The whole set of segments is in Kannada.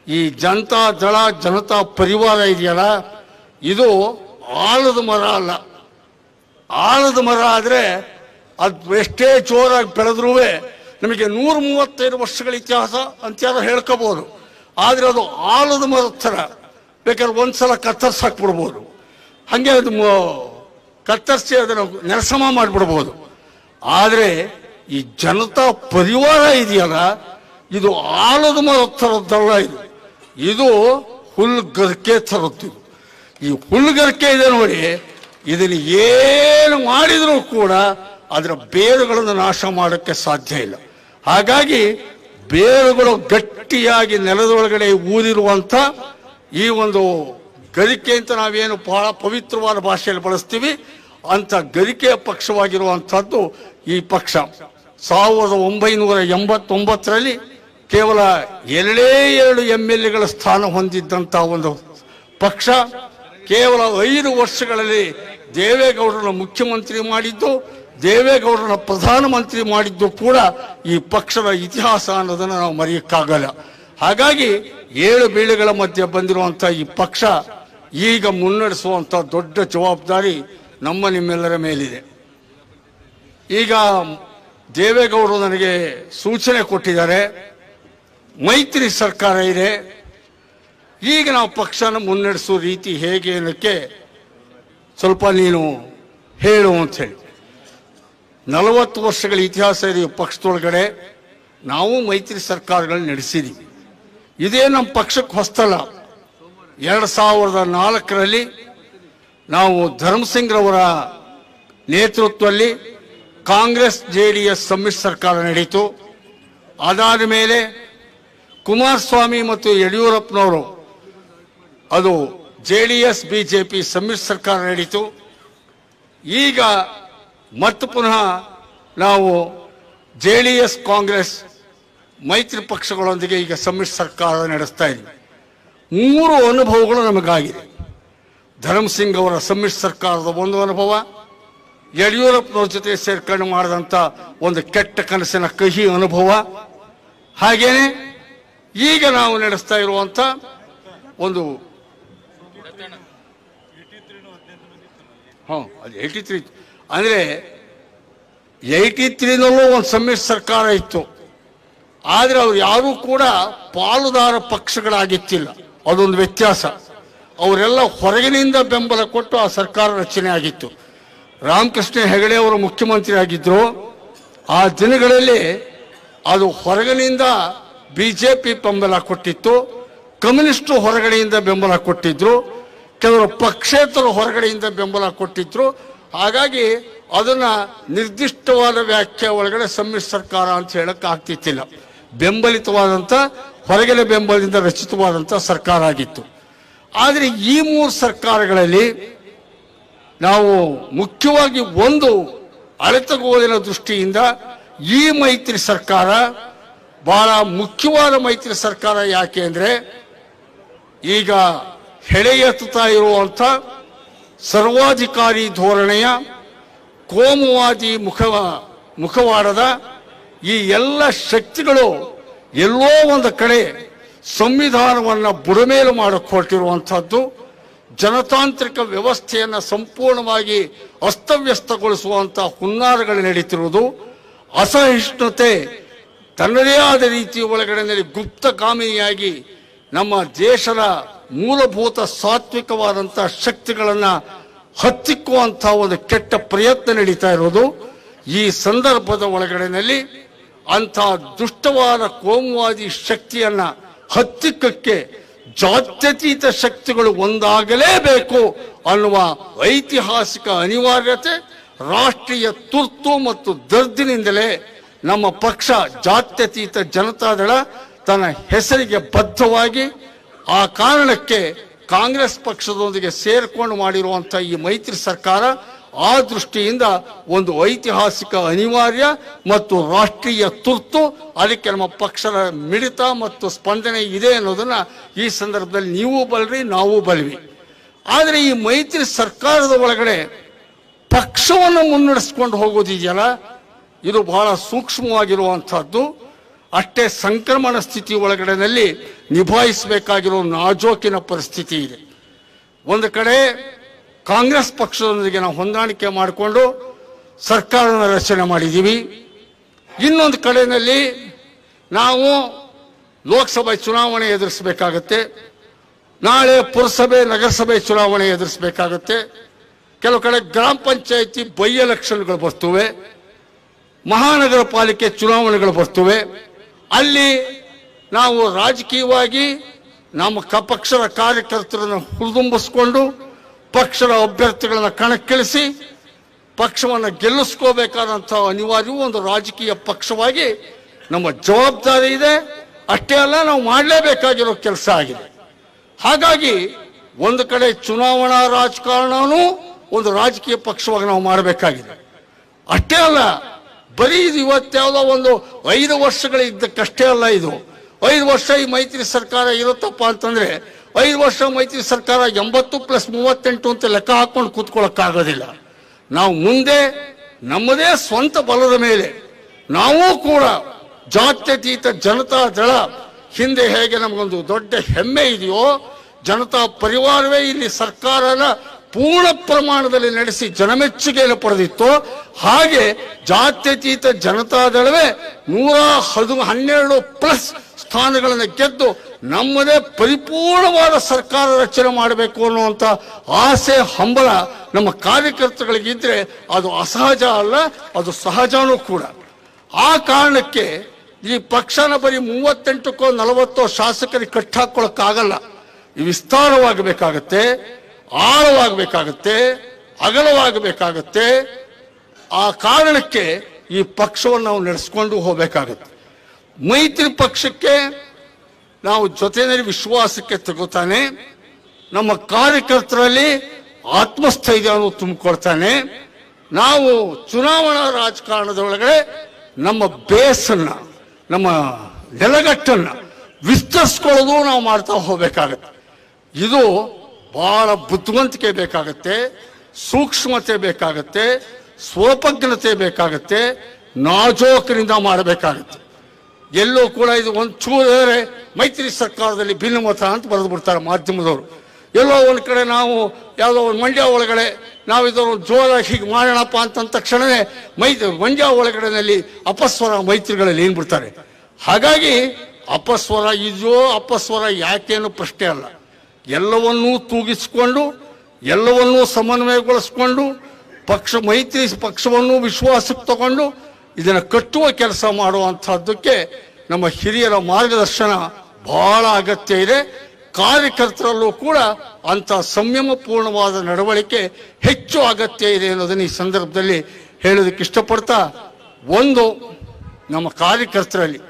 ಈ ಜನತಾ ದಳ ಜನತಾ ಪರಿವಾರ ಇದೆಯಲ್ಲ, ಇದು ಆಲದ ಮರ ಅಲ್ಲ. ಆಲದ ಮರ ಆದರೆ ಅದು ಎಷ್ಟೇ ಜೋರಾಗಿ ಬೆಳೆದ್ರೂ ನಮಗೆ 135 ವರ್ಷಗಳ ಇತಿಹಾಸ ಅಂತ ಹೇಳ್ಕೋಬಹುದು. ಆದರೆ ಅದು ಆಲದ ಮರದ ಥರ, ಬೇಕಾದ್ರೆ ಒಂದ್ಸಲ ಕತ್ತರಿಸಾಕ್ಬಿಡ್ಬೋದು, ಹಾಗೆ ಅದು ಕತ್ತರಿಸಿ ಅದನ್ನು ನೆಲಸಮ ಮಾಡಿಬಿಡ್ಬೋದು. ಆದರೆ ಈ ಜನತಾ ಪರಿವಾರ ಇದೆಯಲ್ಲ, ಇದು ಆಲದ ಮರದ ಥರದ್ದಲ್ಲ. ಇದು ಹುಲ್ಗರಿಕೆ ಥರದ್ದು. ಈ ಹುಲ್ಗರಿಕೆ ಇದೆ ನೋಡಿ, ಇದನ್ನು ಏನು ಮಾಡಿದರೂ ಕೂಡ ಅದರ ಬೇರುಗಳನ್ನು ನಾಶ ಮಾಡೋಕ್ಕೆ ಸಾಧ್ಯ ಇಲ್ಲ. ಹಾಗಾಗಿ ಬೇರುಗಳು ಗಟ್ಟಿಯಾಗಿ ನೆಲದೊಳಗಡೆ ಊದಿರುವಂಥ ಈ ಒಂದು ಗರಿಕೆ ಅಂತ ನಾವೇನು ಬಹಳ ಪವಿತ್ರವಾದ ಭಾಷೆಯಲ್ಲಿ ಬಳಸ್ತೀವಿ, ಅಂತ ಗರಿಕೆಯ ಪಕ್ಷವಾಗಿರುವಂಥದ್ದು ಈ ಪಕ್ಷ. 1989ರಲ್ಲಿ ಕೇವಲ 2 MLAಗಳ ಸ್ಥಾನ ಹೊಂದಿದ್ದಂಥ ಒಂದು ಪಕ್ಷ ಕೇವಲ 5 ವರ್ಷಗಳಲ್ಲಿ ದೇವೇಗೌಡರನ್ನ ಮುಖ್ಯಮಂತ್ರಿ ಮಾಡಿದ್ದು, ದೇವೇಗೌಡರನ್ನ ಪ್ರಧಾನಮಂತ್ರಿ ಮಾಡಿದ್ದು ಕೂಡ ಈ ಪಕ್ಷದ ಇತಿಹಾಸ ಅನ್ನೋದನ್ನು ನಾವು ಮರೆಯಕ್ಕಾಗಲ್ಲ. ಹಾಗಾಗಿ 7 ಬೀಳುಗಳ ಮಧ್ಯೆ ಬಂದಿರುವಂಥ ಈ ಪಕ್ಷ ಈಗ ಮುನ್ನಡೆಸುವಂಥ ದೊಡ್ಡ ಜವಾಬ್ದಾರಿ ನಿಮ್ಮೆಲ್ಲರ ಮೇಲಿದೆ. ಈಗ ದೇವೇಗೌಡರು ನನಗೆ ಸೂಚನೆ ಕೊಟ್ಟಿದ್ದಾರೆ, ಮೈತ್ರಿ ಸರ್ಕಾರ ಇದೆ, ಈಗ ನಾವು ಪಕ್ಷನ ಮುನ್ನಡೆಸೋ ರೀತಿ ಹೇಗೆ ಅನ್ನೋಕ್ಕೆ ಸ್ವಲ್ಪ ನೀನು ಹೇಳು ಅಂತ ಹೇಳಿ. 40 ವರ್ಷಗಳ ಇತಿಹಾಸ ಇದೆ ಪಕ್ಷದೊಳಗಡೆ. ನಾವು ಮೈತ್ರಿ ಸರ್ಕಾರಗಳನ್ನ ನಡೆಸಿದ್ದೀವಿ. ಇದೇ ನಮ್ಮ ಪಕ್ಷಕ್ಕೆ ಹೊಸ್ತಲ್ಲ. 2004ರಲ್ಲಿ ನಾವು ಧರ್ಮಸಿಂಗ್ರವರ ನೇತೃತ್ವದಲ್ಲಿ ಕಾಂಗ್ರೆಸ್ JDS ಸಮ್ಮಿಶ್ರ ಸರ್ಕಾರ ನಡೀತು. ಅದಾದ ಮೇಲೆ ಕುಮಾರಸ್ವಾಮಿ ಮತ್ತು ಯಡಿಯೂರಪ್ಪನವರು, ಅದು JDS BJP ಸಮ್ಮಿಶ್ರ ಸರ್ಕಾರ ನಡೀತು. ಈಗ ಮತ್ತು ಪುನಃ ನಾವು JDS ಕಾಂಗ್ರೆಸ್ ಮೈತ್ರಿ ಪಕ್ಷಗಳೊಂದಿಗೆ ಈಗ ಸಮ್ಮಿಶ್ರ ಸರ್ಕಾರ ನಡೆಸ್ತಾ ಇದ್ದೀವಿ. 3 ಅನುಭವಗಳು ನಮಗಾಗಿದೆ. ಧರ್ಮಸಿಂಗ್ ಅವರ ಸಮ್ಮಿಶ್ರ ಸರ್ಕಾರದ ಒಂದು ಅನುಭವ, ಯಡಿಯೂರಪ್ಪನವ್ರ ಜೊತೆ ಸೇರ್ಕೊಂಡು ಮಾಡಿದಂಥ ಒಂದು ಕೆಟ್ಟ ಕನಸಿನ ಕಹಿ ಅನುಭವ, ಹಾಗೇನೆ ಈಗ ನಾವು ನಡೆಸ್ತಾ ಇರುವಂಥ ಒಂದು ಅದು 83 ಅಂದರೆ 83ನಲ್ಲೂ ಒಂದು ಸಮ್ಮಿಶ್ರ ಸರ್ಕಾರ ಇತ್ತು. ಆದರೆ ಅವ್ರು ಯಾರೂ ಕೂಡ ಪಾಲುದಾರ ಪಕ್ಷಗಳಾಗಿತ್ತಿಲ್ಲ. ಅದೊಂದು ವ್ಯತ್ಯಾಸ. ಅವರೆಲ್ಲ ಹೊರಗಿನಿಂದ ಬೆಂಬಲ ಕೊಟ್ಟು ಆ ಸರ್ಕಾರ ರಚನೆ ಆಗಿತ್ತು. ರಾಮಕೃಷ್ಣ ಹೆಗಡೆ ಅವರು ಮುಖ್ಯಮಂತ್ರಿ ಆಗಿದ್ರು. ಆ ದಿನಗಳಲ್ಲಿ ಅದು ಹೊರಗಿನಿಂದ BJP ಬೆಂಬಲ ಕೊಟ್ಟಿತ್ತು, ಕಮ್ಯುನಿಸ್ಟು ಹೊರಗಡೆಯಿಂದ ಬೆಂಬಲ ಕೊಟ್ಟಿದ್ರು, ಕೆಲವರು ಪಕ್ಷೇತರು ಹೊರಗಡೆಯಿಂದ ಬೆಂಬಲ ಕೊಟ್ಟಿದ್ರು. ಹಾಗಾಗಿ ಅದನ್ನ ನಿರ್ದಿಷ್ಟವಾದ ವ್ಯಾಖ್ಯೆ ಒಳಗಡೆ ಸಮ್ಮಿಶ್ರ ಸರ್ಕಾರ ಅಂತ ಹೇಳಕ್ ಆಗ್ತಿತ್ತಿಲ್ಲ. ಬೆಂಬಲಿತವಾದಂಥ ಹೊರಗಿನ ಬೆಂಬಲದಿಂದ ರಚಿತವಾದಂಥ ಸರ್ಕಾರ ಆಗಿತ್ತು. ಆದರೆ ಈ 3 ಸರ್ಕಾರಗಳಲ್ಲಿ ನಾವು ಮುಖ್ಯವಾಗಿ ಒಂದು ಅಳೆತಗೋಲಿನ ದೃಷ್ಟಿಯಿಂದ ಈ ಮೈತ್ರಿ ಸರ್ಕಾರ ಬಹಳ ಮುಖ್ಯವಾದ ಮೈತ್ರಿ ಸರ್ಕಾರ. ಯಾಕೆ ಅಂದರೆ ಈಗ ಹೆಡೆ ಎತ್ತುತ್ತಾ ಇರುವಂಥ ಸರ್ವಾಧಿಕಾರಿ ಧೋರಣೆಯ ಕೋಮುವಾದಿ ಮುಖವಾಡದ ಈ ಎಲ್ಲ ಶಕ್ತಿಗಳು ಎಲ್ಲೋ ಒಂದು ಕಡೆ ಸಂವಿಧಾನವನ್ನು ಬುಡಮೇಲು ಮಾಡಕ್ಕೆ ಹೊರಟಿರುವಂಥದ್ದು, ಜನತಾಂತ್ರಿಕ ವ್ಯವಸ್ಥೆಯನ್ನು ಸಂಪೂರ್ಣವಾಗಿ ಅಸ್ತವ್ಯಸ್ತಗೊಳಿಸುವಂಥ ಹುನ್ನಾರಗಳು ನಡೀತಿರುವುದು, ಅಸಹಿಷ್ಣುತೆ ತನ್ನದೇ ಆದ ರೀತಿಯ ಒಳಗಡೆ ಗುಪ್ತಗಾಮಿನಿಯಾಗಿ ನಮ್ಮ ದೇಶದ ಮೂಲಭೂತ ಸಾತ್ವಿಕವಾದಂಥ ಶಕ್ತಿಗಳನ್ನು ಹತ್ತಿಕ್ಕುವಂಥ ಒಂದು ಕೆಟ್ಟ ಪ್ರಯತ್ನ ನಡೀತಾ ಇರೋದು. ಈ ಸಂದರ್ಭದ ಒಳಗಡೆನಲ್ಲಿ ಅಂಥ ದುಷ್ಟವಾದ ಕೋಮುವಾದಿ ಶಕ್ತಿಯನ್ನ ಹತ್ತಿಕ್ಕಕ್ಕೆ ಜಾತ್ಯತೀತ ಶಕ್ತಿಗಳು ಒಂದಾಗಲೇಬೇಕು ಅನ್ನುವ ಐತಿಹಾಸಿಕ ಅನಿವಾರ್ಯತೆ, ರಾಷ್ಟ್ರೀಯ ತುರ್ತು ಮತ್ತು ದರ್ದಿನಿಂದಲೇ ನಮ್ಮ ಪಕ್ಷ ಜಾತ್ಯತೀತ ಜನತಾದಳ ತನ್ನ ಹೆಸರಿಗೆ ಬದ್ಧವಾಗಿ ಆ ಕಾರಣಕ್ಕೆ ಕಾಂಗ್ರೆಸ್ ಪಕ್ಷದೊಂದಿಗೆ ಸೇರಿಕೊಂಡು ಮಾಡಿರುವಂಥ ಈ ಮೈತ್ರಿ ಸರ್ಕಾರ ಆ ದೃಷ್ಟಿಯಿಂದ ಒಂದು ಐತಿಹಾಸಿಕ ಅನಿವಾರ್ಯ ಮತ್ತು ರಾಷ್ಟ್ರೀಯ ತುರ್ತು. ಅದಕ್ಕೆ ನಮ್ಮ ಪಕ್ಷದ ಮಿಡಿತ ಮತ್ತು ಸ್ಪಂದನೆ ಇದೆ ಅನ್ನೋದನ್ನ ಈ ಸಂದರ್ಭದಲ್ಲಿ ನೀವು ಬಲ್ರಿ, ನಾವು ಬಲ್ವಿ. ಆದರೆ ಈ ಮೈತ್ರಿ ಸರ್ಕಾರದ ಒಳಗಡೆ ಪಕ್ಷವನ್ನು ಮುನ್ನಡೆಸ್ಕೊಂಡು ಹೋಗೋದಿದೆಯಲ್ಲ, ಇದು ಬಹಳ ಸೂಕ್ಷ್ಮವಾಗಿರುವಂಥದ್ದು. ಅಷ್ಟೇ ಸಂಕ್ರಮಣ ಸ್ಥಿತಿ ಒಳಗಡೆನಲ್ಲಿ ನಿಭಾಯಿಸಬೇಕಾಗಿರೋ ನಾಜೂಕಿನ ಪರಿಸ್ಥಿತಿ ಇದೆ. ಒಂದು ಕಡೆ ಕಾಂಗ್ರೆಸ್ ಪಕ್ಷದೊಂದಿಗೆ ನಾವು ಹೊಂದಾಣಿಕೆ ಮಾಡಿಕೊಂಡು ಸರ್ಕಾರನ ರಚನೆ ಮಾಡಿದ್ದೀವಿ. ಇನ್ನೊಂದು ಕಡೆಯಲ್ಲಿ ನಾವು ಲೋಕಸಭೆ ಚುನಾವಣೆ ಎದುರಿಸಬೇಕಾಗತ್ತೆ, ನಾಳೆ ಪುರಸಭೆ ನಗರಸಭೆ ಚುನಾವಣೆ ಎದುರಿಸಬೇಕಾಗತ್ತೆ, ಕೆಲವು ಕಡೆ ಗ್ರಾಮ ಪಂಚಾಯಿತಿ ಬೈ ಎಲೆಕ್ಷನ್ಗಳು ಬರ್ತವೆ, ಮಹಾನಗರ ಪಾಲಿಕೆ ಚುನಾವಣೆಗಳು ಬರ್ತವೆ. ಅಲ್ಲಿ ನಾವು ರಾಜಕೀಯವಾಗಿ ನಮ್ಮ ಪಕ್ಷದ ಕಾರ್ಯಕರ್ತರನ್ನು ಹುರಿದುಂಬಿಸ್ಕೊಂಡು ಪಕ್ಷದ ಅಭ್ಯರ್ಥಿಗಳನ್ನು ಕಣಕ್ಕಿಳಿಸಿ ಪಕ್ಷವನ್ನು ಗೆಲ್ಲಿಸ್ಕೋಬೇಕಾದಂಥ ಅನಿವಾರ್ಯವೂ ಒಂದು ರಾಜಕೀಯ ಪಕ್ಷವಾಗಿ ನಮ್ಮ ಜವಾಬ್ದಾರಿ ಇದೆ. ಅಷ್ಟೇ ಅಲ್ಲ, ನಾವು ಮಾಡಲೇಬೇಕಾಗಿರೋ ಕೆಲಸ ಆಗಿದೆ. ಹಾಗಾಗಿ ಒಂದು ಕಡೆ ಚುನಾವಣಾ ರಾಜಕಾರಣನೂ ಒಂದು ರಾಜಕೀಯ ಪಕ್ಷವಾಗಿ ನಾವು ಮಾಡಬೇಕಾಗಿದೆ. ಅಷ್ಟೇ ಅಲ್ಲ, ಬರೀ ಇದು ಇವತ್ತ್ಯಾವುದೋ ಒಂದು 5 ವರ್ಷಗಳಿದ್ದಕ್ಕಷ್ಟೇ ಅಲ್ಲ. ಇದು 5 ವರ್ಷ ಈ ಮೈತ್ರಿ ಸರ್ಕಾರ ಇರುತ್ತಪ್ಪ ಅಂತಂದ್ರೆ 5 ವರ್ಷ ಮೈತ್ರಿ ಸರ್ಕಾರ 80+38 ಅಂತ ಲೆಕ್ಕ ಹಾಕೊಂಡು ಕೂತ್ಕೊಳ್ಳೋಕ್ಕಾಗೋದಿಲ್ಲ. ನಾವು ಮುಂದೆ ನಮ್ಮದೇ ಸ್ವಂತ ಬಲದ ಮೇಲೆ ನಾವು ಕೂಡ ಜಾತ್ಯತೀತ ಜನತಾ ದಳ ಹಿಂದೆ ಹೇಗೆ ನಮಗೊಂದು ದೊಡ್ಡ ಹೆಮ್ಮೆ ಇದೆಯೋ, ಜನತಾ ಪರಿವಾರವೇ ಇಲ್ಲಿ ಸರ್ಕಾರನ ಪೂರ್ಣ ಪ್ರಮಾಣದಲ್ಲಿ ನಡೆಸಿ ಜನಮೆಚ್ಚುಗೆಯನ್ನು ಪಡೆದಿತ್ತು, ಹಾಗೆ ಜಾತ್ಯತೀತ ಜನತಾದಳವೇ 112+ ಸ್ಥಾನಗಳನ್ನು ಗೆದ್ದು ನಮ್ಮದೇ ಪರಿಪೂರ್ಣವಾದ ಸರ್ಕಾರ ರಚನೆ ಮಾಡಬೇಕು ಅನ್ನುವಂಥ ಆಸೆ ಹಂಬಲ ನಮ್ಮ ಕಾರ್ಯಕರ್ತಗಳಿಗಿದ್ರೆ ಅದು ಅಸಹಜ ಅಲ್ಲ, ಅದು ಸಹಜನೂ ಕೂಡ. ಆ ಕಾರಣಕ್ಕೆ ಈ ಪಕ್ಷನ ಬರೀ 38 40 ಶಾಸಕರಿಗೆ ಕಟ್ಟಾಕೊಳ್ಳೋಕ್ಕಾಗಲ್ಲ. ಈ ವಿಸ್ತಾರವಾಗಬೇಕಾಗತ್ತೆ, ಆಳವಾಗಬೇಕಾಗತ್ತೆ, ಅಗಲವಾಗಬೇಕಾಗತ್ತೆ. ಆ ಕಾರಣಕ್ಕೆ ಈ ಪಕ್ಷವನ್ನು ನಾವು ನಡೆಸ್ಕೊಂಡು ಹೋಗಬೇಕಾಗತ್ತೆ. ಮೈತ್ರಿ ಪಕ್ಷಕ್ಕೆ ನಾವು ಜೊತೆಯಲ್ಲಿ ವಿಶ್ವಾಸಕ್ಕೆ ತಗೋತಾನೆ, ನಮ್ಮ ಕಾರ್ಯಕರ್ತರಲ್ಲಿ ಆತ್ಮಸ್ಥೈರ್ಯವನ್ನು ತುಂಬಿಕೊಡ್ತಾನೆ. ನಾವು ಚುನಾವಣಾ ರಾಜಕಾರಣದ ಒಳಗಡೆ ನಮ್ಮ ಬೇಸನ್ನ, ನಮ್ಮ ನೆಲಗಟ್ಟನ್ನು ವಿಸ್ತರಿಸ್ಕೊಳ್ಳೋದು ನಾವು ಮಾಡ್ತಾ ಹೋಗಬೇಕಾಗತ್ತೆ. ಇದು ಬಹಳ ಬುದ್ಧಿವಂತಿಕೆ ಬೇಕಾಗತ್ತೆ, ಸೂಕ್ಷ್ಮತೆ ಬೇಕಾಗತ್ತೆ, ಸ್ವೋಪಜ್ಞತೆ ಬೇಕಾಗತ್ತೆ, ನಾಜೂಕಿನಿಂದ ಮಾಡಬೇಕಾಗತ್ತೆ. ಎಲ್ಲೋ ಕೂಡ ಇದು ಒಂಚೂರೇ ಮೈತ್ರಿ ಸರ್ಕಾರದಲ್ಲಿ ಭಿನ್ನಮತ ಅಂತ ಬರೆದು ಬಿಡ್ತಾರೆ ಮಾಧ್ಯಮದವರು. ಎಲ್ಲೋ ಒಂದು ಕಡೆ ನಾವು ಯಾವುದೋ ಒಂದು ಮಂಡ್ಯ ಒಳಗಡೆ ನಾವು ಇದನ್ನು ಜೋರ ಹೀಗೆ ಮಾಡೋಣಪ್ಪ ಅಂತಂದ ತಕ್ಷಣವೇ ಮಂಡ್ಯ ಒಳಗಡೆನಲ್ಲಿ ಅಪಸ್ವರ ಮೈತ್ರಿಗಳಲ್ಲಿ ಏನ್ ಬಿಡ್ತಾರೆ. ಹಾಗಾಗಿ ಅಪಸ್ವರ ಇದೆಯೋ ಅಪಸ್ವರ ಯಾಕೇನು ಪ್ರಶ್ನೆ ಅಲ್ಲ. ಎಲ್ಲವನ್ನೂ ತೂಗಿಸಿಕೊಂಡು ಎಲ್ಲವನ್ನೂ ಸಮನ್ವಯಗೊಳಿಸ್ಕೊಂಡು ಮೈತ್ರಿ ಪಕ್ಷವನ್ನು ವಿಶ್ವಾಸಕ್ಕೆ ತಗೊಂಡು ಇದನ್ನು ಕಟ್ಟುವ ಕೆಲಸ ಮಾಡುವಂತಹದ್ದಕ್ಕೆ ನಮ್ಮ ಹಿರಿಯರ ಮಾರ್ಗದರ್ಶನ ಬಹಳ ಅಗತ್ಯ ಇದೆ. ಕಾರ್ಯಕರ್ತರಲ್ಲೂ ಕೂಡ ಅಂತ ಸಂಯಮಪೂರ್ಣವಾದ ನಡವಳಿಕೆ ಹೆಚ್ಚು ಅಗತ್ಯ ಇದೆ ಅನ್ನೋದನ್ನು ಈ ಸಂದರ್ಭದಲ್ಲಿ ಹೇಳೋದಕ್ಕೆ ಇಷ್ಟಪಡ್ತಾ, ಒಂದು ನಮ್ಮ ಕಾರ್ಯಕರ್ತರಲ್ಲಿ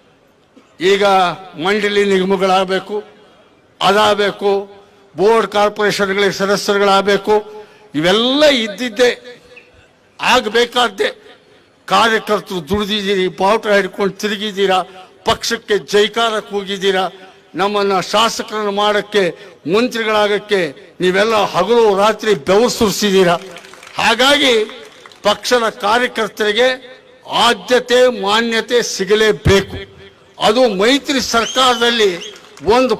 ಈಗ ಮಂಡಳಿ ನಿಗಮಗಳಾಗಬೇಕು, ಅದಾಗಬೇಕು, ಬೋರ್ಡ್ ಕಾರ್ಪೊರೇಷನ್ಗಳಿಗೆ ಸದಸ್ಯರುಗಳಾಗಬೇಕು, ಇವೆಲ್ಲ ಇದ್ದಿದ್ದೇ ಆಗಬೇಕಾದ್ದೇ. ಕಾರ್ಯಕರ್ತರು ದುಡಿದಿದ್ದೀರಿ, ಬಾವುಟ ಹಿಡ್ಕೊಂಡು ತಿರುಗಿದ್ದೀರಾ, ಪಕ್ಷಕ್ಕೆ ಜೈಕಾರ ಕೂಗಿದ್ದೀರಾ, ನಮ್ಮನ್ನು ಶಾಸಕರನ್ನು ಮಾಡೋಕ್ಕೆ ಮಂತ್ರಿಗಳಾಗಕ್ಕೆ ನೀವೆಲ್ಲ ಹಗಲು ರಾತ್ರಿ ಬೆವರು ಸುರಿಸಿದ್ದೀರಾ. ಹಾಗಾಗಿ ಪಕ್ಷದ ಕಾರ್ಯಕರ್ತರಿಗೆ ಆದ್ಯತೆ ಮಾನ್ಯತೆ ಸಿಗಲೇಬೇಕು. ಅದು ಮೈತ್ರಿ ಸರ್ಕಾರದಲ್ಲಿ ಒಂದು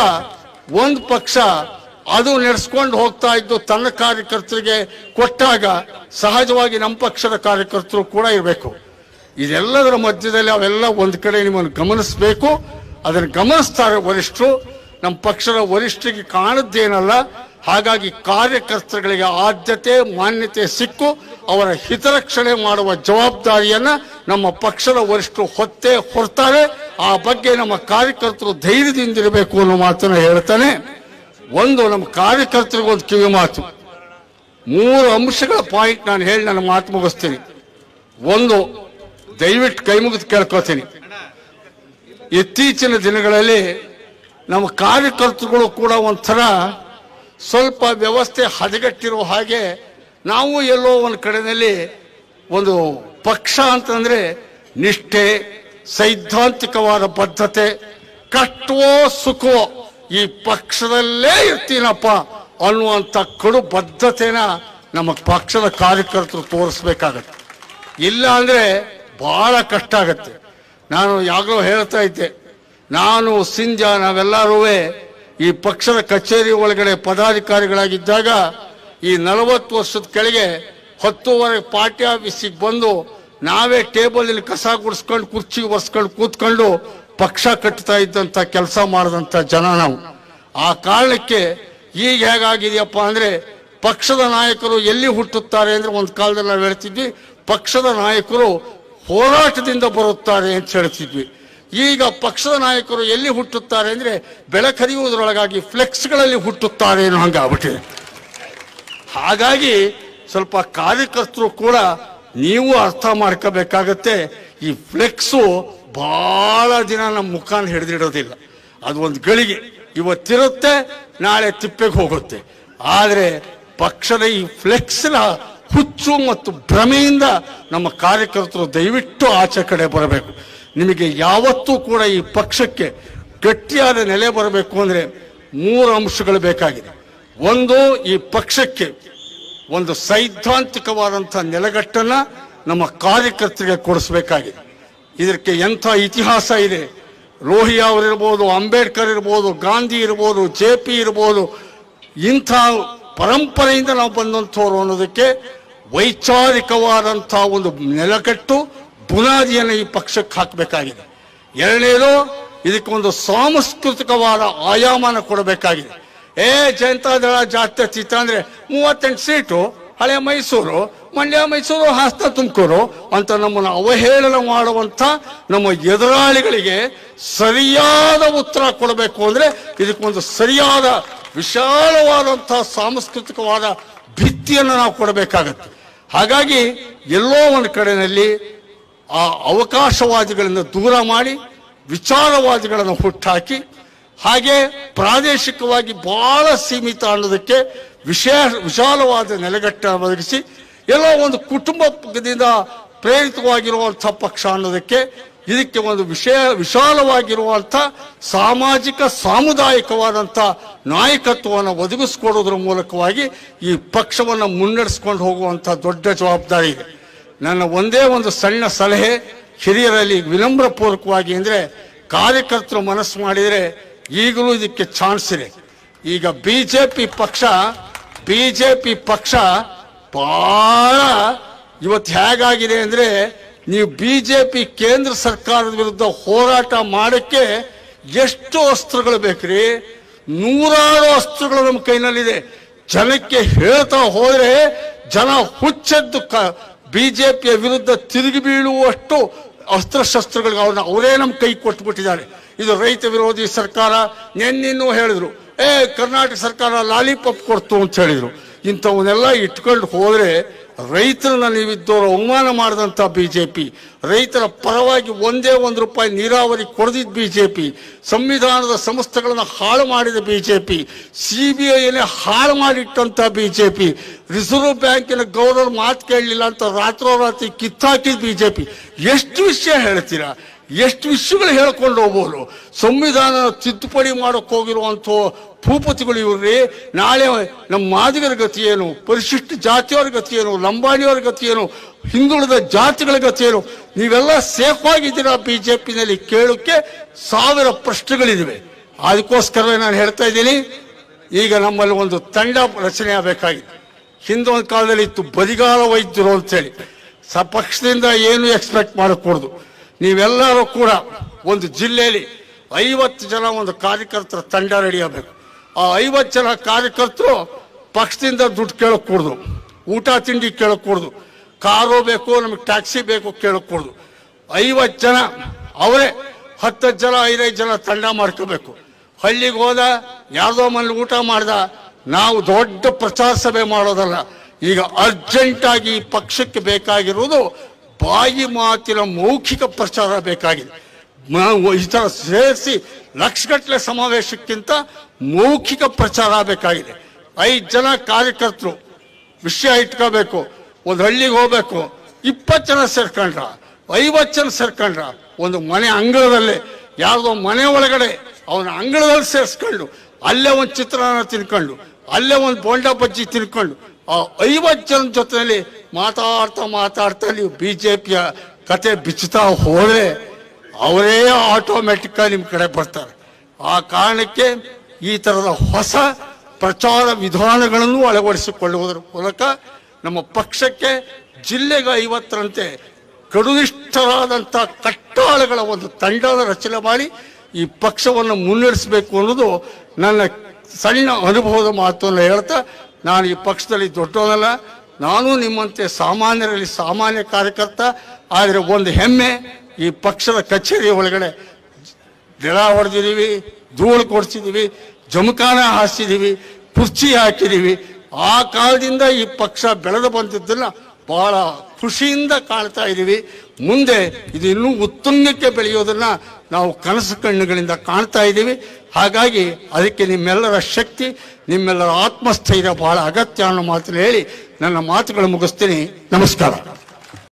ಪಕ್ಷ ಅದು ನಡೆಸ್ಕೊಂಡು ಹೋಗ್ತಾ ಇದ್ದು ತನ್ನ ಕಾರ್ಯಕರ್ತರಿಗೆ ಕೊಟ್ಟಾಗ ಸಹಜವಾಗಿ ನಮ್ಮ ಪಕ್ಷದ ಕಾರ್ಯಕರ್ತರು ಕೂಡ ಇರಬೇಕು. ಇದೆಲ್ಲದರ ಮಧ್ಯದಲ್ಲಿ ಅವೆಲ್ಲ ಒಂದು ಕಡೆ ನಿಮ್ಮನ್ನು ಗಮನಿಸಬೇಕು. ಅದನ್ನು ಗಮನಿಸ್ತಾರೆ ವರಿಷ್ಠರು, ನಮ್ಮ ಪಕ್ಷದ ವರಿಷ್ಠರಿಗೆ ಕಾಣದ್ದೇನಲ್ಲ. ಹಾಗಾಗಿ ಕಾರ್ಯಕರ್ತರುಗಳಿಗೆ ಆದ್ಯತೆ ಮಾನ್ಯತೆ ಸಿಕ್ಕು ಅವರ ಹಿತರಕ್ಷಣೆ ಮಾಡುವ ಜವಾಬ್ದಾರಿಯನ್ನ ನಮ್ಮ ಪಕ್ಷದ ವರಿಷ್ಠರು ಹೊರ್ತಾರೆ. ಆ ಬಗ್ಗೆ ನಮ್ಮ ಕಾರ್ಯಕರ್ತರು ಧೈರ್ಯದಿಂದಿರಬೇಕು ಅನ್ನೋ ಮಾತನ್ನ ಹೇಳ್ತಾನೆ. ಒಂದು ನಮ್ಮ ಕಾರ್ಯಕರ್ತರಿಗೆ ಒಂದು ಕಿವಿ ಮಾತು, 3 ಅಂಶಗಳ ಪಾಯಿಂಟ್ ನಾನು ಹೇಳಿ ನನ್ನ ಮಾತು ಮುಗಿಸ್ತೀನಿ. ಒಂದು, ದಯವಿಟ್ಟು ಕೈ ಮುಗಿದು ಕೇಳ್ಕೊತೀನಿ, ಇತ್ತೀಚಿನ ದಿನಗಳಲ್ಲಿ ನಮ್ಮ ಕಾರ್ಯಕರ್ತರುಗಳು ಕೂಡ ಒಂಥರ ಸ್ವಲ್ಪ ವ್ಯವಸ್ಥೆ ಹದಗೆಟ್ಟಿರೋ ಹಾಗೆ ನಾವು ಎಲ್ಲೋ ಒಂದು ಕಡೆಯಲ್ಲಿ ಒಂದು ಪಕ್ಷ ಅಂತಂದ್ರೆ ನಿಷ್ಠೆ, ಸೈದ್ಧಾಂತಿಕವಾದ ಬದ್ಧತೆ, ಕಟ್ಟುವೋ ಸುಖವೋ ಈ ಪಕ್ಷದಲ್ಲೇ ಇರ್ತೀನಪ್ಪ ಅನ್ನುವಂಥ ಕಡು ಬದ್ಧತೆನ ನಮ್ಮ ಪಕ್ಷದ ಕಾರ್ಯಕರ್ತರು ತೋರಿಸ್ಬೇಕಾಗತ್ತೆ. ಇಲ್ಲ ಅಂದ್ರೆ ಬಹಳ ಕಷ್ಟ ಆಗತ್ತೆ. ನಾನು ಯಾವಾಗಲೂ ಹೇಳ್ತಾ ಇದ್ದೆ, ನಾನು ಸಿಂಧ್ಯಾ ನಾವೆಲ್ಲರೂ ಈ ಪಕ್ಷದ ಕಚೇರಿ ಒಳಗಡೆ ಪದಾಧಿಕಾರಿಗಳಾಗಿದ್ದಾಗ ಈ 40 ವರ್ಷದ ಕೆಳಗೆ 10:30 ಪಾರ್ಟಿ ಆಫೀಸಿಗೆ ಬಂದು ನಾವೇ ಟೇಬಲ್ ಕಸ ಗುಡಿಸ್ಕೊಂಡು ಕುರ್ಚಿಗೆ ಒರೆಸ್ಕೊಂಡು ಕೂತ್ಕೊಂಡು ಪಕ್ಷ ಕಟ್ತಾ ಇದ್ದಂಥ ಕೆಲಸ ಮಾಡಿದಂಥ ಜನ ನಾವು. ಆ ಕಾರಣಕ್ಕೆ ಈಗ ಹೇಗಾಗಿದೆಯಪ್ಪ ಅಂದರೆ, ಪಕ್ಷದ ನಾಯಕರು ಎಲ್ಲಿ ಹುಟ್ಟುತ್ತಾರೆ ಅಂದರೆ, ಒಂದು ಕಾಲದಲ್ಲಿ ನಾವು ಹೇಳ್ತಿದ್ವಿ ಪಕ್ಷದ ನಾಯಕರು ಹೋರಾಟದಿಂದ ಬರುತ್ತಾರೆ ಅಂತ ಹೇಳ್ತಿದ್ವಿ. ಈಗ ಪಕ್ಷದ ನಾಯಕರು ಎಲ್ಲಿ ಹುಟ್ಟುತ್ತಾರೆ ಅಂದರೆ ಬೆಳಕರಿಯುವುದರೊಳಗಾಗಿ ಫ್ಲೆಕ್ಸ್ಗಳಲ್ಲಿ ಹುಟ್ಟುತ್ತಾರೆ ಅನ್ನೋ ಹಂಗಾಗ್ಬಿಟ್ಟಿದೆ. ಹಾಗಾಗಿ ಸ್ವಲ್ಪ ಕಾರ್ಯಕರ್ತರು ಕೂಡ ನೀವು ಅರ್ಥ ಮಾಡ್ಕೋಬೇಕಾಗತ್ತೆ, ಈ ಫ್ಲೆಕ್ಸು ಬಹಳ ದಿನ ನಮ್ಮ ಮುಖಾನ ಹಿಡಿದಿಡೋದಿಲ್ಲ. ಅದು ಒಂದು ಗಳಿಗೆ ಇವತ್ತಿರುತ್ತೆ, ನಾಳೆ ತಿಪ್ಪೆಗೆ ಹೋಗುತ್ತೆ. ಆದರೆ ಪಕ್ಷದ ಈ ಫ್ಲೆಕ್ಸ್ನ ಹುಚ್ಚು ಮತ್ತು ಭ್ರಮೆಯಿಂದ ನಮ್ಮ ಕಾರ್ಯಕರ್ತರು ದಯವಿಟ್ಟು ಆಚೆ ಕಡೆ ಬರಬೇಕು. ನಿಮಗೆ ಯಾವತ್ತೂ ಕೂಡ ಈ ಪಕ್ಷಕ್ಕೆ ಗಟ್ಟಿಯಾದ ನೆಲೆ ಬರಬೇಕು ಅಂದರೆ 3 ಅಂಶಗಳು ಬೇಕಾಗಿದೆ. ಒಂದು, ಈ ಪಕ್ಷಕ್ಕೆ ಒಂದು ಸೈದ್ಧಾಂತಿಕವಾದಂಥ ನೆಲೆಗಟ್ಟನ್ನು ನಮ್ಮ ಕಾರ್ಯಕರ್ತರಿಗೆ ಕೊಡಿಸಬೇಕಾಗಿದೆ. ಇದಕ್ಕೆ ಎಂಥ ಇತಿಹಾಸ ಇದೆ. ಲೋಹಿಯಾ ಅವರಿರ್ಬೋದು, ಅಂಬೇಡ್ಕರ್ ಇರ್ಬೋದು, ಗಾಂಧಿ ಇರ್ಬೋದು, JP ಇರ್ಬೋದು, ಇಂಥ ಪರಂಪರೆಯಿಂದ ನಾವು ಬಂದಂಥವ್ರು ಅನ್ನೋದಕ್ಕೆ ವೈಚಾರಿಕವಾದಂಥ ಒಂದು ನೆಲೆಗಟ್ಟು ಬುನಾದಿಯನ್ನು ಈ ಪಕ್ಷಕ್ಕೆ ಹಾಕಬೇಕಾಗಿದೆ. ಎರಡನೇದು, ಇದಕ್ಕೊಂದು ಸಾಂಸ್ಕೃತಿಕವಾದ ಆಯಾಮನ ಕೊಡಬೇಕಾಗಿದೆ. ಜನತಾದಳ ಜಾತ್ಯತೀತ ಅಂದರೆ 38 ಸೀಟು, ಹಳೆ ಮೈಸೂರು, ಮಂಡ್ಯ, ಮೈಸೂರು, ಹಾಸನ, ತುಮಕೂರು ಅಂತ ನಮ್ಮನ್ನು ಅವಹೇಳನ ಮಾಡುವಂಥ ನಮ್ಮ ಎದುರಾಳಿಗಳಿಗೆ ಸರಿಯಾದ ಉತ್ತರ ಕೊಡಬೇಕು ಅಂದರೆ ಇದಕ್ಕೊಂದು ಸರಿಯಾದ ವಿಶಾಲವಾದಂಥ ಸಾಂಸ್ಕೃತಿಕವಾದ ಭಿತ್ತಿಯನ್ನು ನಾವು ಕೊಡಬೇಕಾಗತ್ತೆ. ಹಾಗಾಗಿ ಎಲ್ಲೋ ಒಂದು ಕಡೆಯಲ್ಲಿ ಆ ಅವಕಾಶವಾದಿಗಳನ್ನು ದೂರ ಮಾಡಿ ವಿಚಾರವಾದಿಗಳನ್ನು ಹುಟ್ಟಾಕಿ, ಹಾಗೆ ಪ್ರಾದೇಶಿಕವಾಗಿ ಬಹಳ ಸೀಮಿತ ಅನ್ನೋದಕ್ಕೆ ವಿಶಾಲವಾದ ನೆಲೆಗಟ್ಟನ್ನು ಒದಗಿಸಿ, ಎಲ್ಲೋ ಒಂದು ಕುಟುಂಬದಿಂದ ಪ್ರೇರಿತವಾಗಿರುವಂಥ ಪಕ್ಷ ಅನ್ನೋದಕ್ಕೆ ಇದಕ್ಕೆ ಒಂದು ವಿಶಾಲವಾಗಿರುವಂಥ ಸಾಮಾಜಿಕ ಸಾಮುದಾಯಿಕವಾದಂಥ ನಾಯಕತ್ವವನ್ನು ಒದಗಿಸ್ಕೊಡೋದ್ರ ಮೂಲಕವಾಗಿ ಈ ಪಕ್ಷವನ್ನು ಮುನ್ನಡೆಸ್ಕೊಂಡು ಹೋಗುವಂಥ ದೊಡ್ಡ ಜವಾಬ್ದಾರಿ ಇದೆ. ನನ್ನ ಒಂದೇ ಒಂದು ಸಣ್ಣ ಸಲಹೆ ಹಿರಿಯರಲ್ಲಿ ವಿನಮ್ರಪೂರ್ವಕವಾಗಿ ಅಂದರೆ, ಕಾರ್ಯಕರ್ತರು ಮನಸ್ಸು ಮಾಡಿದರೆ ಈಗಲೂ ಇದಕ್ಕೆ ಚಾನ್ಸ್ ಇದೆ. ಈಗ ಬಿಜೆಪಿ ಪಕ್ಷ ಬಹಳ ಇವತ್ತು ಹೇಗಾಗಿದೆ ಅಂದರೆ, ನೀವು ಬಿಜೆಪಿ ಕೇಂದ್ರ ಸರ್ಕಾರದ ವಿರುದ್ಧ ಹೋರಾಟ ಮಾಡೋಕ್ಕೆ ಎಷ್ಟು ಅಸ್ತ್ರಗಳು ಬೇಕ್ರಿ? 100 ಅಸ್ತ್ರಗಳು ನಮ್ಮ ಕೈನಲ್ಲಿದೆ. ಜನಕ್ಕೆ ಹೇಳ್ತಾ ಹೋದರೆ ಜನ ಹುಚ್ಚೆದ್ದು ಬಿಜೆಪಿಯ ವಿರುದ್ಧ ತಿರುಗಿ ಬೀಳುವಷ್ಟು ಅಸ್ತ್ರಶಸ್ತ್ರಗಳಿಗೆ ಅವರೇ ನಮ್ಮ ಕೈ ಕೊಟ್ಟುಬಿಟ್ಟಿದ್ದಾರೆ. ಇದು ರೈತ ವಿರೋಧಿ ಸರ್ಕಾರ. ನೆನ್ನಿನ್ನೂ ಹೇಳಿದ್ರು, ಕರ್ನಾಟಕ ಸರ್ಕಾರ ಲಾಲಿಪಾಪ್ ಕೊಡ್ತು ಅಂತ ಹೇಳಿದ್ರು. ಇಂಥವನ್ನೆಲ್ಲ ಇಟ್ಕೊಂಡು ಹೋದರೆ ರೈತರನ್ನ ನೀವಿದ್ದವರು ಅವಮಾನ ಮಾಡಿದಂಥ ಬಿಜೆಪಿ, ರೈತರ ಪರವಾಗಿ ಒಂದೇ ₹1 ನೀರಾವರಿ ಕೊಡದಿದ್ದ ಬಿಜೆಪಿ, ಸಂವಿಧಾನದ ಸಂಸ್ಥೆಗಳನ್ನು ಹಾಳು ಮಾಡಿದ ಬಿಜೆಪಿ, CBIನೇ ಹಾಳು ಮಾಡಿಟ್ಟಂಥ ಬಿಜೆಪಿ, ರಿಸರ್ವ್ ಬ್ಯಾಂಕಿನ ಗವರ್ನರ್ ಮಾತು ಕೇಳಲಿಲ್ಲ ಅಂತ ರಾತ್ರೋರಾತ್ರಿ ಕಿತ್ತಾಕಿದ ಬಿಜೆಪಿ. ಎಷ್ಟು ವಿಷಯ ಹೇಳ್ತೀರಾ? ಎಷ್ಟು ವಿಷಯಗಳು ಹೇಳ್ಕೊಂಡು ಹೋಗ್ಬೋದು? ಸಂವಿಧಾನ ತಿದ್ದುಪಡಿ ಮಾಡೋಕೆ ಹೋಗಿರುವಂಥ ಭೂಪತಿಗಳು ಇವ್ರಿ. ನಾಳೆ ನಮ್ಮ ಮಾದಿಗರ ಗತಿ ಏನು, ಪರಿಶಿಷ್ಟ ಜಾತಿಯವರ ಗತಿ ಏನು, ಲಂಬಾಣಿಯವರ ಗತಿ ಏನು, ಹಿಂದುಳಿದ ಜಾತಿಗಳ ಗತಿ ಏನು? ನೀವೆಲ್ಲ ಸೇಫ್ ಆಗಿದ್ದೀರಾ ಬಿಜೆಪಿನಲ್ಲಿ ಕೇಳೋಕ್ಕೆ 1000 ಪ್ರಶ್ನೆಗಳಿವೆ. ಅದಕ್ಕೋಸ್ಕರವೇ ನಾನು ಹೇಳ್ತಾ ಇದ್ದೀನಿ, ಈಗ ನಮ್ಮಲ್ಲಿ ಒಂದು ತಂಡ ರಚನೆ ಆಗಬೇಕಾಗಿದೆ. ಹಿಂದೊಂದು ಕಾಲದಲ್ಲಿ ಇತ್ತು ಬದಿಗಾಲ ವೈದ್ಯರು ಅಂತೇಳಿ. ಪಕ್ಷದಿಂದ ಏನು ಎಕ್ಸ್ಪೆಕ್ಟ್ ಮಾಡಕೂಡದು. ನೀವೆಲ್ಲರೂ ಕೂಡ ಒಂದು ಜಿಲ್ಲೆಯಲ್ಲಿ 50 ಜನ ಒಂದು ಕಾರ್ಯಕರ್ತರ ತಂಡ ರೆಡಿ ಆಗಬೇಕು. ಆ 50 ಜನ ಕಾರ್ಯಕರ್ತರು ಪಕ್ಷದಿಂದ ದುಡ್ಡು ಕೇಳக்கூಡ್ದು, ಊಟ ತಿಂಡಿ ಕೇಳக்கூಡ್ದು, ಕಾರು ಬೇಕು, ನಮಗೆ ಟ್ಯಾಕ್ಸಿ ಬೇಕು ಕೇಳக்கூಡ್ದು. 50 ಜನ ಅವರೇ 10 ಜನ 5 ಜನ ತಂಡ ಮಾಡ್ಕೋಬೇಕು. ಹಳ್ಳಿಗೆ ಹೋದ, ಯಾರ್ದೋ ಮನೇಲಿ ಊಟ ಮಾಡ್ದ, ನಾವು ದೊಡ್ಡ ಪ್ರಚಾರ ಸಭೆ ಮಾಡೋದಲ್ಲ. ಈಗ ಅರ್ಜೆಂಟಾಗಿ ಪಕ್ಷಕ್ಕೆ ಬೇಕಾಗಿರುವುದು ಬಾಯಿ ಮಾತಿನ ಮೌಖಿಕ ಪ್ರಚಾರ ಬೇಕಾಗಿದೆ. ಈ ಥರ ಸೇರಿಸಿ ಲಕ್ಷಗಟ್ಟಲೆ ಸಮಾವೇಶಕ್ಕಿಂತ ಮೌಖಿಕ ಪ್ರಚಾರ ಬೇಕಾಗಿದೆ. 5 ಜನ ಕಾರ್ಯಕರ್ತರು ವಿಷಯ ಇಟ್ಕೋಬೇಕು. ಒಂದು ಹಳ್ಳಿಗೆ ಹೋಗ್ಬೇಕು, 20 ಜನ ಸೇರ್ಕೊಂಡ್ರ, 50 ಜನ ಸೇರ್ಕೊಂಡ್ರ, ಒಂದು ಮನೆ ಅಂಗಳದಲ್ಲೇ ಯಾವುದೋ ಮನೆ ಒಳಗಡೆ ಅವನ ಅಂಗಳದಲ್ಲಿ ಸೇರಿಸ್ಕೊಂಡು ಅಲ್ಲೇ ಒಂದು ಚಿತ್ರಾನ್ನ ತಿನ್ಕೊಂಡು, ಅಲ್ಲೇ ಒಂದು ಬೋಂಡಾ ಬಜ್ಜಿ ತಿನ್ಕೊಂಡು, ಆ 50 ಜನ ಜೊತೆಯಲ್ಲಿ ಮಾತಾಡ್ತಾ ನೀವು ಬಿಜೆಪಿಯ ಕತೆ ಬಿಚ್ಚುತ್ತಾ ಹೋದರೆ ಅವರೇ ಆಟೋಮ್ಯಾಟಿಕ್ ನಿಮ್ಮ ಕಡೆ ಬರ್ತಾರೆ. ಆ ಕಾರಣಕ್ಕೆ ಈ ಥರದ ಹೊಸ ಪ್ರಚಾರ ವಿಧಾನಗಳನ್ನು ಅಳವಡಿಸಿಕೊಳ್ಳುವುದರ ಮೂಲಕ ನಮ್ಮ ಪಕ್ಷಕ್ಕೆ ಜಿಲ್ಲೆಗೆ 50ರಂತೆ ಕಡುನಿಷ್ಠರಾದಂಥ ಕಟ್ಟಾಳುಗಳ ಒಂದು ತಂಡದ ರಚನೆ ಮಾಡಿ ಈ ಪಕ್ಷವನ್ನು ಮುನ್ನಡೆಸಬೇಕು ಅನ್ನೋದು ನನ್ನ ಸಣ್ಣ ಅನುಭವದ ಮಾತನ್ನು ಹೇಳ್ತಾ, ನಾನು ಈ ಪಕ್ಷದಲ್ಲಿ ದೊಡ್ಡವನಲ್ಲ, ನಾನು ನಿಮ್ಮಂತೆ ಸಾಮಾನ್ಯರಲ್ಲಿ ಸಾಮಾನ್ಯ ಕಾರ್ಯಕರ್ತ. ಆದರೆ ಒಂದು ಹೆಮ್ಮೆ, ಈ ಪಕ್ಷದ ಕಚೇರಿ ಒಳಗಡೆ ಗಿಡ ಹೊಡೆದಿದ್ದೀವಿ, ಧೂಳು ಕೊಡಿಸಿದ್ದೀವಿ, ಜಮಖಾನ ಹಾಸಿದ್ದೀವಿ, ಕುರ್ಚಿ ಹಾಕಿದ್ದೀವಿ. ಆ ಕಾಲದಿಂದ ಈ ಪಕ್ಷ ಬೆಳೆದು ಬಂದಿದ್ದನ್ನು ಬಹಳ ಖುಷಿಯಿಂದ ಕಾಣ್ತಾ ಇದ್ದೀವಿ. ಮುಂದೆ ಇದು ಇನ್ನೂ ಉತ್ತುಂಗಕ್ಕೆ ಬೆಳೆಯೋದನ್ನು ನಾವು ಕನಸು ಕಣ್ಣುಗಳಿಂದ ಕಾಣ್ತಾ ಇದ್ದೀವಿ. ಹಾಗಾಗಿ ಅದಕ್ಕೆ ನಿಮ್ಮೆಲ್ಲರ ಶಕ್ತಿ, ನಿಮ್ಮೆಲ್ಲರ ಆತ್ಮಸ್ಥೈರ್ಯ ಬಹಳ ಅಗತ್ಯ ಅನ್ನೋ ಮಾತನ್ನು ಹೇಳಿ ನನ್ನ ಮಾತುಗಳು ಮುಗಿಸ್ತೀನಿ. ನಮಸ್ಕಾರ.